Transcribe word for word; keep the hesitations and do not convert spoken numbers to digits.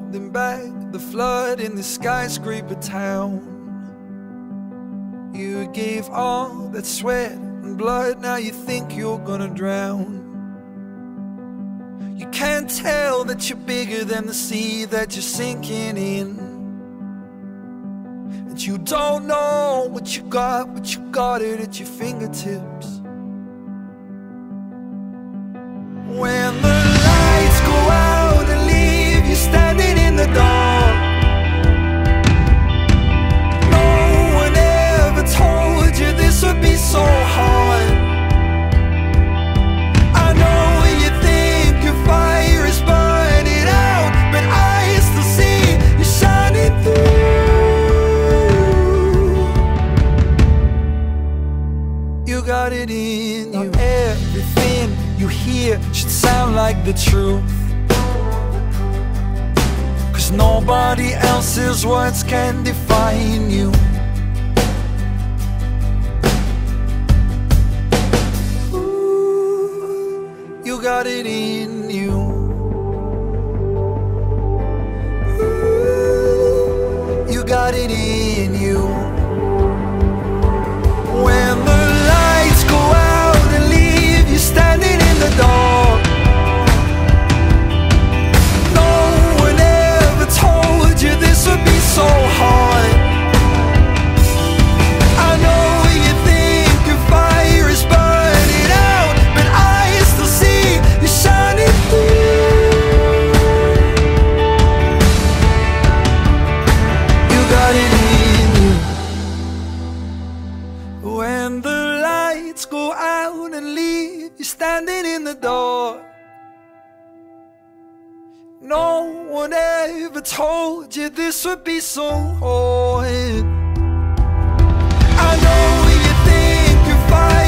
holding back the flood in the skyscraper town. You gave all that sweat and blood, now you think you're gonna drown. You can't tell that you're bigger than the sea that you're sinking in. And you don't know what you got, but you got it at your fingertips. When the lights go out and leave you standing in the dark, no one ever told you this would be so hard. I know you think your fire is burning out, but I still see you shining through. You got it in you. Everything you hear should sound like the truth, 'cause nobody else's words can define you. Ooh, you got it in you. Ooh, you got it in you. When the lights go out and leave you standing in the dark, no one ever told you this would be so hard. I know you think your fire is burning out, but I still see you shining through. You got it in you. When the lights go out and leave you standing in the dark, no one ever told you this would be so hard. I know you think you're fine.